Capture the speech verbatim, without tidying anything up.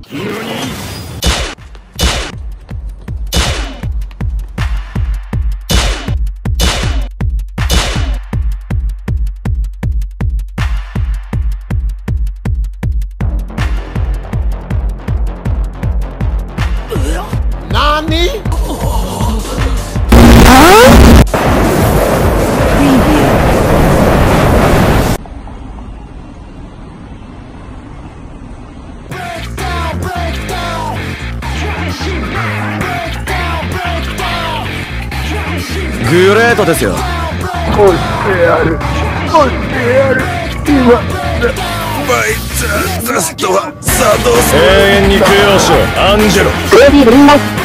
何？ グレートですよ。 押してやる、押してやる。今バイザーザストは作動する。永遠に供養しろアンジェロ。 デビルの